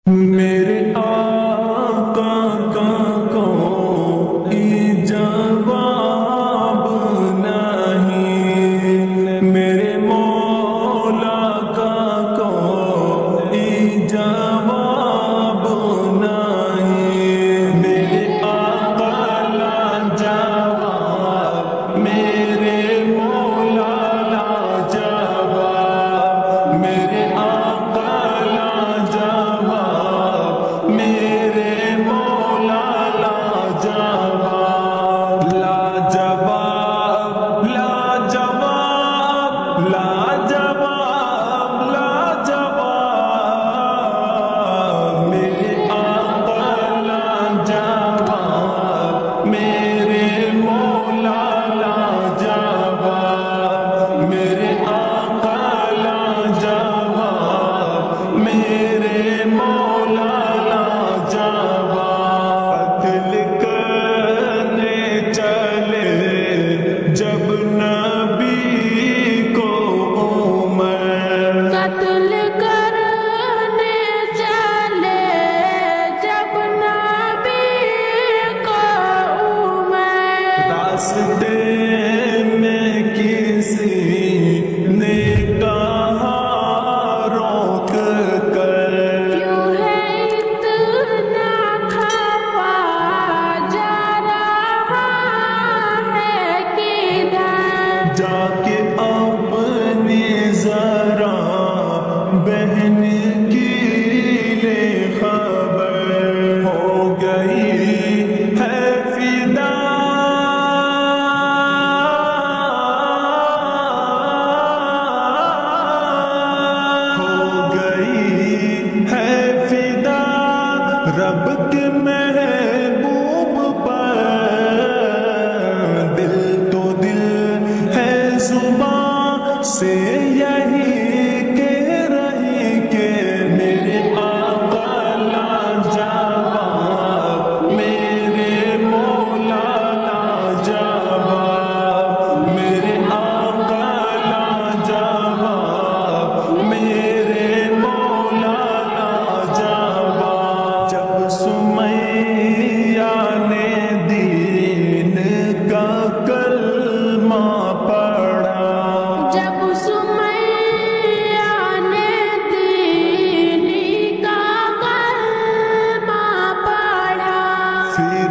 میرے آقا کا کوئی جواب نہیں، میرے مولا کا کوئی جواب نہیں، میرے آقا لا جواب، میرے مولا لا جواب، میرے آقا لا جواب، میرے مولا لا جواب، لا جواب، لا جواب، لا جواب، لا جواب، میرے آقا لا جواب، میرے مولا لا جواب، میرے آقا لا جواب، میرے مولا لا جواب، قتل کرنے چلے جب نبی کو عمر، قتل کرنے چلے جب نبی کو عمر، راستے میں کسی نے کہا روک کر، کیوں ہے اتنا کھپا جا رہا ہے کدھر، جا کے اپنی ذرا بہن کی لے خبر، ہو گئی ہے فدا، ہو گئی ہے فدا رب کے محبوب پر، دل تو دل ہے زبان سے یہی کہہ رہی کہ میرے آقا لا جواب، میرے مولا لا جواب، میرے آقا لا جواب، میرے مولا لا جواب، جب سمیہ نے دین کا کلمہ پڑھا، جب سمیہ نے دینی کا کلمہ پڑھا، پھر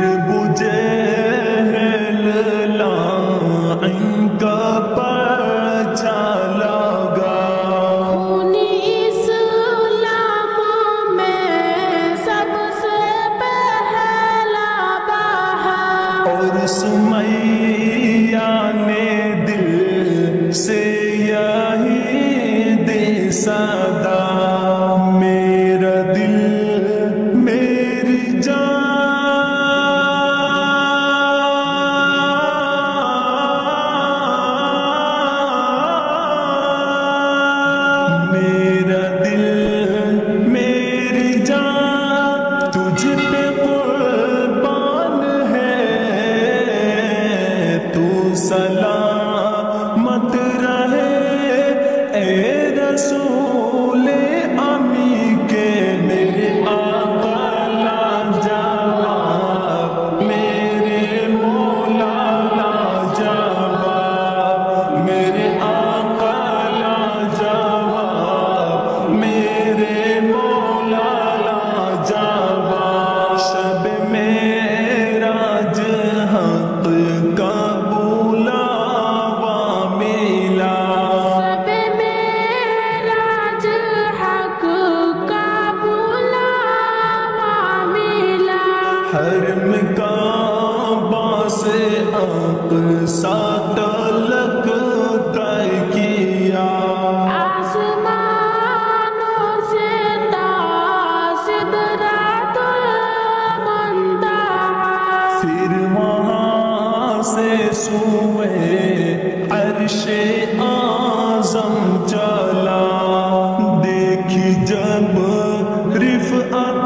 بجہل لاعن کا پرچا لگا، خونی اسلام میں سب سے پہلا بہا، اور سمیہ نے دل سے یہی دے صدا، میرا دل میری جان، میرا دل میری جان تجھ پہ قربان ہے، تو سلامت رہے اے رسول امی کے، میرے آقا لا جواب، میرے مولا لا جواب، میرے آقا لا جواب، میرے مولا لا جواب، شب معراج حق کا بلاوا ملا، سب معراج حق کا بلاوا ملا، حرم کعبہ سے اقصی تلک طے کیا، آسمانوں سے تا سدرۃ المنتہا، پھر وہاں سے سوئے عرش اعظم چلا، دیکھی جب رفعت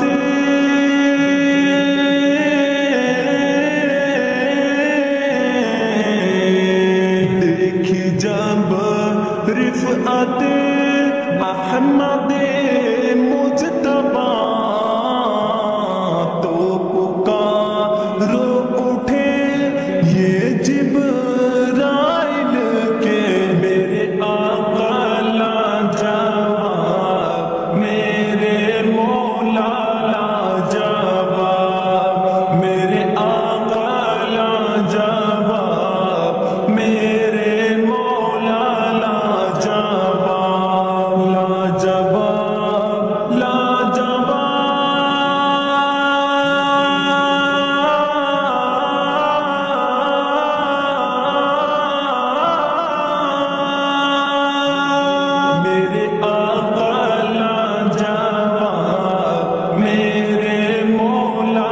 میرے مولا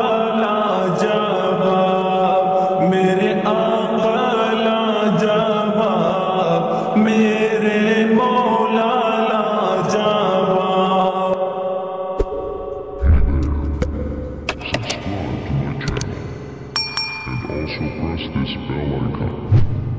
لاجواب، میرے آقا لاجواب، میرے مولا لاجواب۔ Subscribe to my channel and also press this bell icon.